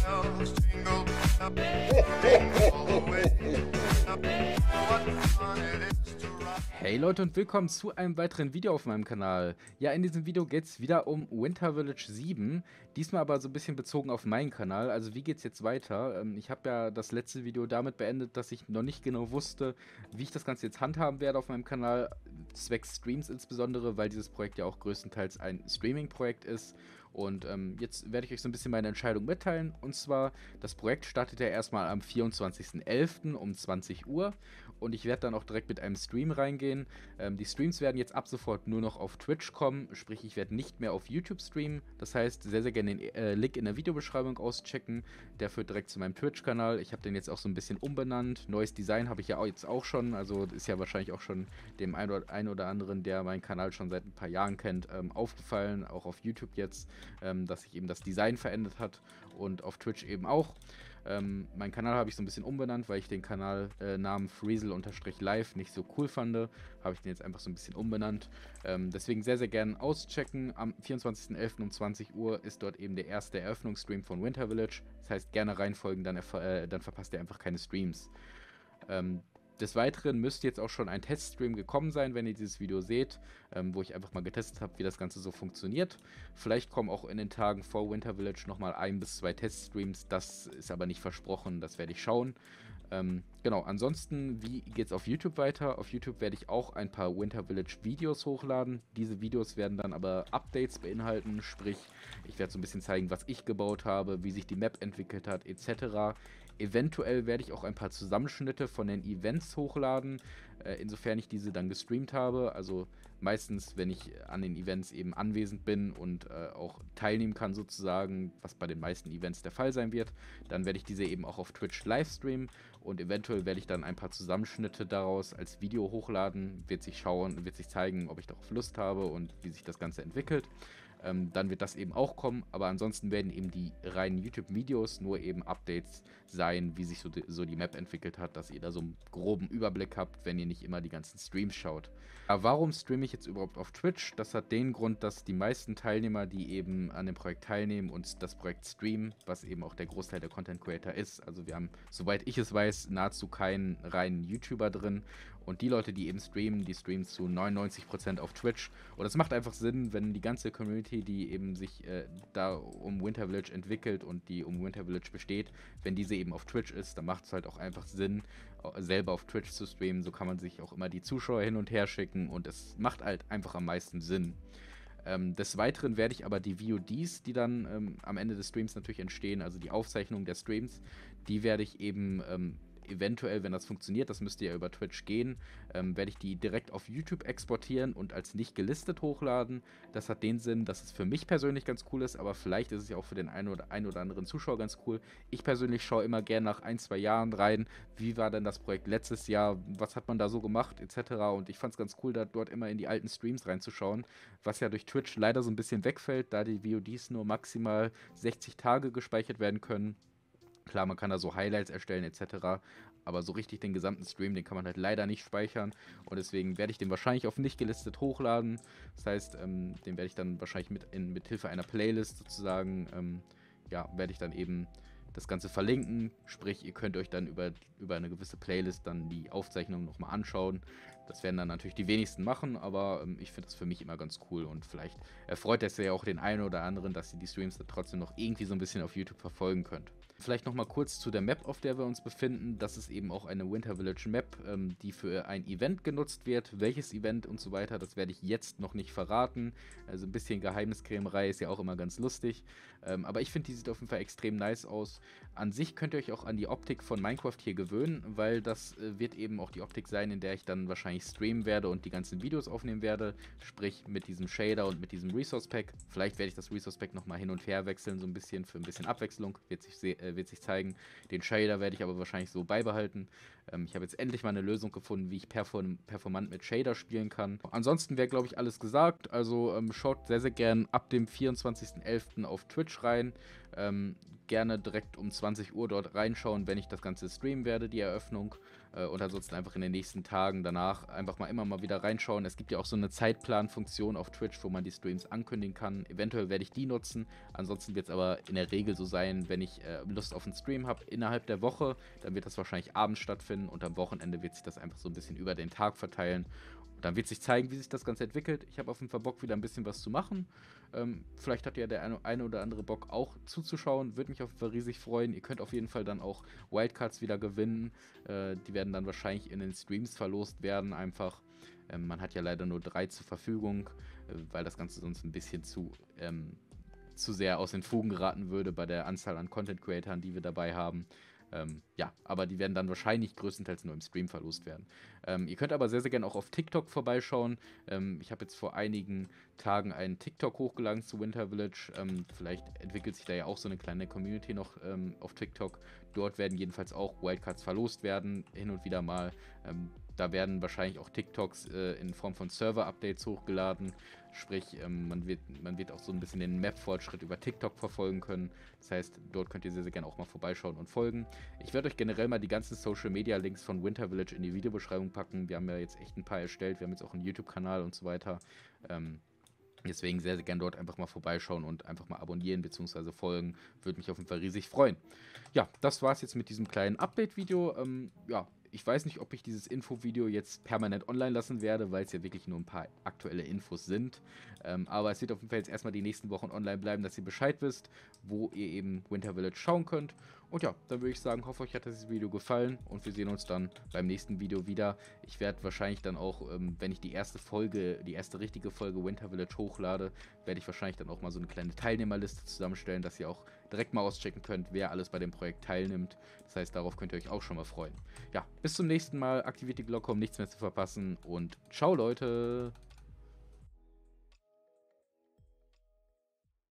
bells, jingle bells, all the way. What fun it is to ride. Hey Leute und willkommen zu einem weiteren Video auf meinem Kanal. Ja, in diesem Video geht es wieder um Winter Village 7, diesmal aber so ein bisschen bezogen auf meinen Kanal. Also wie geht es jetzt weiter? Ich habe ja das letzte Video damit beendet, dass ich noch nicht genau wusste, wie ich das Ganze jetzt handhaben werde auf meinem Kanal, zwecks Streams insbesondere, weil dieses Projekt ja auch größtenteils ein Streaming-Projekt ist. Und jetzt werde ich euch so ein bisschen meine Entscheidung mitteilen. Und zwar, das Projekt startet ja erstmal am 24.11. um 20 Uhr. Und ich werde dann auch direkt mit einem Stream reingehen. Die Streams werden jetzt ab sofort nur noch auf Twitch kommen. Sprich, ich werde nicht mehr auf YouTube streamen. Das heißt, sehr, sehr gerne den Link in der Videobeschreibung auschecken. Der führt direkt zu meinem Twitch-Kanal. Ich habe den jetzt auch so ein bisschen umbenannt. Neues Design habe ich ja jetzt auch schon. Also ist ja wahrscheinlich auch schon dem einen oder anderen, der meinen Kanal schon seit ein paar Jahren kennt, aufgefallen. Auch auf YouTube jetzt, dass sich eben das Design verändert hat. Und auf Twitch eben auch. Meinen Kanal habe ich so ein bisschen umbenannt, weil ich den Kanalnamen Friesel_live nicht so cool fand. Habe ich den jetzt einfach so ein bisschen umbenannt. Deswegen sehr, sehr gerne auschecken. Am 24.11. um 20 Uhr ist dort eben der erste Eröffnungsstream von Winter Village. Das heißt, gerne reinfolgen, dann verpasst ihr einfach keine Streams. Des Weiteren müsste jetzt auch schon ein Teststream gekommen sein, wenn ihr dieses Video seht, wo ich einfach mal getestet habe, wie das Ganze so funktioniert. Vielleicht kommen auch in den Tagen vor Winter Village nochmal 1 bis 2 Teststreams, das ist aber nicht versprochen, das werde ich schauen. Genau, ansonsten, wie geht es auf YouTube weiter? Auf YouTube werde ich auch ein paar Winter Village Videos hochladen. Diese Videos werden dann aber Updates beinhalten, sprich, ich werde so ein bisschen zeigen, was ich gebaut habe, wie sich die Map entwickelt hat, etc. Eventuell werde ich auch ein paar Zusammenschnitte von den Events hochladen, insofern ich diese dann gestreamt habe. Also meistens, wenn ich an den Events eben anwesend bin und auch teilnehmen kann sozusagen, was bei den meisten Events der Fall sein wird, dann werde ich diese eben auch auf Twitch live streamen und eventuell werde ich dann ein paar Zusammenschnitte daraus als Video hochladen. Wird sich zeigen, ob ich darauf Lust habe und wie sich das Ganze entwickelt. Dann wird das eben auch kommen, aber ansonsten werden eben die reinen YouTube-Videos nur eben Updates sein, wie sich so die Map entwickelt hat, dass ihr da so einen groben Überblick habt, wenn ihr nicht immer die ganzen Streams schaut. Aber warum streame ich jetzt überhaupt auf Twitch? Das hat den Grund, dass die meisten Teilnehmer, die eben an dem Projekt teilnehmen und das Projekt streamen, was eben auch der Großteil der Content Creator ist, also wir haben, soweit ich es weiß, nahezu keinen reinen YouTuber drin. Und die Leute, die eben streamen, die streamen zu 99% auf Twitch. Und es macht einfach Sinn, wenn die ganze Community, die eben sich da um Winter Village entwickelt und die um Winter Village besteht, wenn diese eben auf Twitch ist, dann macht es halt auch einfach Sinn, selber auf Twitch zu streamen. So kann man sich auch immer die Zuschauer hin und her schicken und es macht halt einfach am meisten Sinn. Des Weiteren werde ich aber die VODs, die dann am Ende des Streams natürlich entstehen, also die Aufzeichnung der Streams, die werde ich eben eventuell, wenn das funktioniert, das müsste ja über Twitch gehen, werde ich die direkt auf YouTube exportieren und als nicht gelistet hochladen. Das hat den Sinn, dass es für mich persönlich ganz cool ist, aber vielleicht ist es ja auch für den einen oder anderen Zuschauer ganz cool. Ich persönlich schaue immer gerne nach 1, 2 Jahren rein, wie war denn das Projekt letztes Jahr, was hat man da so gemacht, etc. Und ich fand es ganz cool, da dort immer in die alten Streams reinzuschauen, was ja durch Twitch leider so ein bisschen wegfällt, da die VODs nur maximal 60 Tage gespeichert werden können. Klar, man kann da so Highlights erstellen etc., aber so richtig den gesamten Stream, den kann man halt leider nicht speichern und deswegen werde ich den wahrscheinlich auf nicht gelistet hochladen. Das heißt, den werde ich dann wahrscheinlich mit Hilfe einer Playlist sozusagen, ja, werde ich dann eben das Ganze verlinken, sprich, ihr könnt euch dann über eine gewisse Playlist dann die Aufzeichnung nochmal anschauen. Das werden dann natürlich die wenigsten machen, aber ich finde das für mich immer ganz cool und vielleicht erfreut es ja auch den einen oder anderen, dass ihr die Streams dann trotzdem noch irgendwie so ein bisschen auf YouTube verfolgen könnt. Vielleicht nochmal kurz zu der Map, auf der wir uns befinden. Das ist eben auch eine Winter Village Map, die für ein Event genutzt wird. Welches Event und so weiter, das werde ich jetzt noch nicht verraten. Also ein bisschen Geheimniskrämerei ist ja auch immer ganz lustig. Aber ich finde, die sieht auf jeden Fall extrem nice aus. An sich könnt ihr euch auch an die Optik von Minecraft hier gewöhnen, weil das wird eben auch die Optik sein, in der ich dann wahrscheinlich streamen werde und die ganzen Videos aufnehmen werde. Sprich mit diesem Shader und mit diesem Resource Pack. Vielleicht werde ich das Resource Pack nochmal hin und her wechseln, so ein bisschen für ein bisschen Abwechslung. Wird sich zeigen. Den Shader werde ich aber wahrscheinlich so beibehalten. Ich habe jetzt endlich mal eine Lösung gefunden, wie ich performant mit Shader spielen kann. Ansonsten wäre, glaube ich, alles gesagt. Also schaut sehr, sehr gern ab dem 24.11. auf Twitch rein. Gerne direkt um 20 Uhr dort reinschauen, wenn ich das Ganze streamen werde, die Eröffnung. Und ansonsten einfach in den nächsten Tagen danach einfach mal immer mal wieder reinschauen. Es gibt ja auch so eine Zeitplanfunktion auf Twitch, wo man die Streams ankündigen kann. Eventuell werde ich die nutzen. Ansonsten wird es aber in der Regel so sein, wenn ich Lust auf einen Stream habe innerhalb der Woche, dann wird das wahrscheinlich abends stattfinden und am Wochenende wird sich das einfach so ein bisschen über den Tag verteilen. Und dann wird sich zeigen, wie sich das Ganze entwickelt. Ich habe auf jeden Fall Bock, wieder ein bisschen was zu machen. Vielleicht hat ja der eine oder andere Bock auch zuzuschauen. Würde mich auf jeden Fall riesig freuen. Ihr könnt auf jeden Fall dann auch Wildcards wieder gewinnen. Die werden dann wahrscheinlich in den Streams verlost werden einfach. Man hat ja leider nur 3 zur Verfügung, weil das Ganze sonst ein bisschen zu sehr aus den Fugen geraten würde bei der Anzahl an Content-Creatoren, die wir dabei haben. Ja, aber die werden dann wahrscheinlich größtenteils nur im Stream verlost werden. Ihr könnt aber sehr, sehr gerne auch auf TikTok vorbeischauen. Ich habe jetzt vor einigen Tagen einen TikTok hochgeladen zu Winter Village. Vielleicht entwickelt sich da ja auch so eine kleine Community noch auf TikTok. Dort werden jedenfalls auch Wildcards verlost werden, hin und wieder mal. Da werden wahrscheinlich auch TikToks in Form von Server-Updates hochgeladen. Sprich, man wird auch so ein bisschen den Map-Fortschritt über TikTok verfolgen können. Das heißt, dort könnt ihr sehr, sehr gerne auch mal vorbeischauen und folgen. Ich werde euch generell mal die ganzen Social-Media-Links von Winter Village in die Videobeschreibung packen. Wir haben ja jetzt echt ein paar erstellt. Wir haben jetzt auch einen YouTube-Kanal und so weiter. Deswegen sehr, sehr gerne dort einfach mal vorbeischauen und einfach mal abonnieren bzw. folgen. Würde mich auf jeden Fall riesig freuen. Ja, das war es jetzt mit diesem kleinen Update-Video. Ja, ich weiß nicht, ob ich dieses Infovideo jetzt permanent online lassen werde, weil es ja wirklich nur ein paar aktuelle Infos sind. Aber es wird auf jeden Fall jetzt erstmal die nächsten Wochen online bleiben, dass ihr Bescheid wisst, wo ihr eben Winter Village schauen könnt. Und ja, dann würde ich sagen, hoffe euch hat dieses Video gefallen und wir sehen uns dann beim nächsten Video wieder. Ich werde wahrscheinlich dann auch, wenn ich die erste richtige Folge Winter Village hochlade, werde ich wahrscheinlich dann auch mal so eine kleine Teilnehmerliste zusammenstellen, dass ihr auch direkt mal auschecken könnt, wer alles bei dem Projekt teilnimmt. Das heißt, darauf könnt ihr euch auch schon mal freuen. Ja, bis zum nächsten Mal. Aktiviert die Glocke, um nichts mehr zu verpassen und ciao Leute!